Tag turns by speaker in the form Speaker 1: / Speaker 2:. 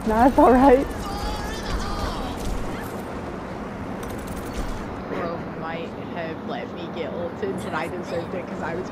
Speaker 1: Nah, it's alright.
Speaker 2: Bro might have let me get ulted, and I deserved it because I was